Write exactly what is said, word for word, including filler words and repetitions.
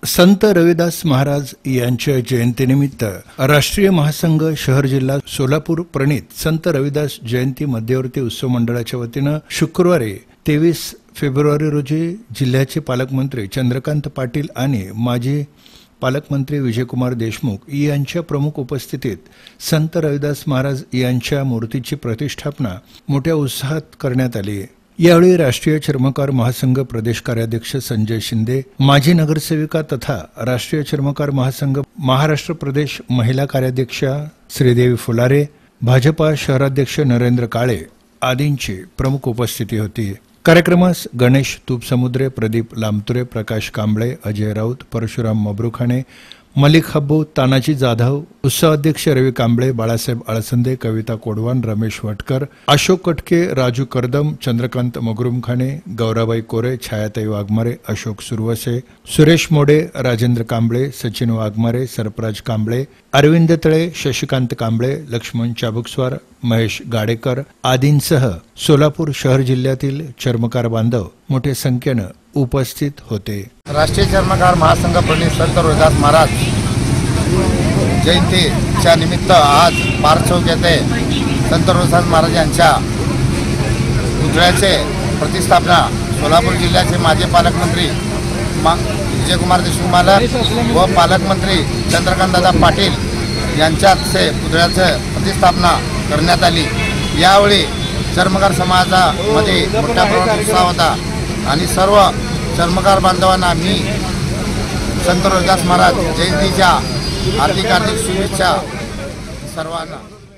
संत रविदास महाराज यांच्या जयंतीनिमित्त राष्ट्रीय महासंघ शहर जिल्हा सोलापूर प्रणित संत रविदास जयंती मध्यवर्ती उत्सव मंडळाच्या वतीनं शुक्रवारी तेवीस फेब्रुवारी रोजी जिल्ह्याचे पालकमंत्री चंद्रकांत पाटील आणि माजी पालकमंत्री विजयकुमार देशमुख यांच्या प्रमुख उपस्थितीत संत रविदास महाराज यांच्या मूर्तीची प्रतिष्ठापना मोठ्या उत्साहात करण्यात आली। यावेळी राष्ट्रीय चर्मकार महासंघ प्रदेश कार्याध्यक्ष संजय शिंदे, माजी नगरसेविका तथा राष्ट्रीय चर्मकार महासंघ महाराष्ट्र प्रदेश महिला कार्याध्यक्षा श्रीदेवी फुलारे, भाजपा शहराध्यक्ष नरेंद्र काळे आदींची प्रमुख उपस्थिती होती। कार्यक्रमास गणेश तुपसमुद्रे, प्रदीप लामतुरे, प्रकाश कांबळे, अजय राऊत, परशुराम मब्रुखाणे, मलिक हब्बू, तानाजी जाधव, उत्सवाध्यक्ष रवी कांबळे, बाळासाहेब आळसंदे, कविता कोडवान, रमेश वटकर, अशोक कटके, राजू करदम, चंद्रकांत मगरुमखाणे, गौराबाई कोरे, छायाताई वाघमारे, अशोक सुरवसे, सुरेश मोडे, राजेंद्र कांबळे, सचिन वाघमारे, सरपराज कांबळे, अरविंद तळे, शशिकांत कांबळे, लक्ष्मण चाबुकस्वार, महेश गाडेकर आदींसह सोलापूर शहर जिल्ह्यातील चर्मकार बांधव मोठ्या संख्येनं उपस्थित होते। राष्ट्रीय चर्मकार महासंघ प्रणित संत रविदास महाराज जयंतीच्या निमित्त आज पार्क चौक येथे संत रविदास महाराज यांच्या पुतळ्याचे प्रतिष्ठापना सोलापूर जिल्ह्याचे माजी पालकमंत्री विजयकुमार देशमुख मालक व पालकमंत्री चंद्रकांतदादा पाटील यांच्याचे पुतळ्याचे प्रतिष्ठापना करण्यात आली। यावेळी चर्मकार समाजामध्ये मोठ्या प्रमाणात उत्साह होता आणि सर्व चर्मकार बांधवांना मी संत रविदास महाराज जयंतीच्या हार्दिक हार्दिक शुभेच्छा सर्वांना।